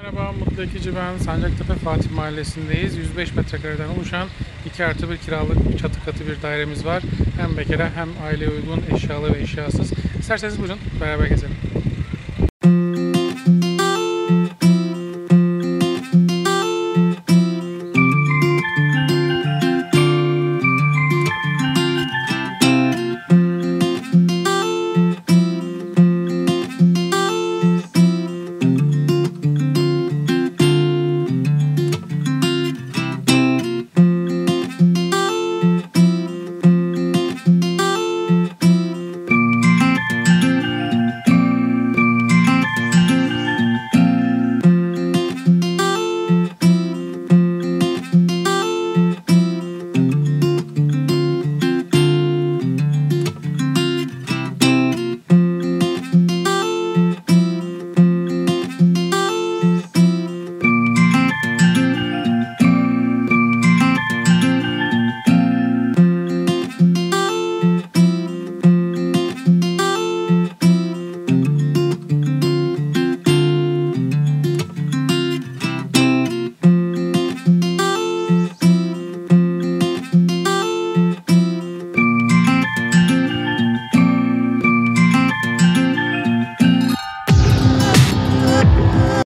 Merhaba, Mutlu Ekici ben. Sancaktepe Fatih Mahallesi'ndeyiz. 105 metrekareden oluşan 2+1 kiralık çatı katı bir dairemiz var. Hem bekara hem aileye uygun, eşyalı ve eşyasız. İsterseniz buyurun beraber gezelim.